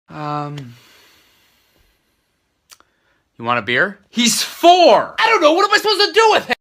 You want a beer? He's 4! I don't know, what am I supposed to do with him?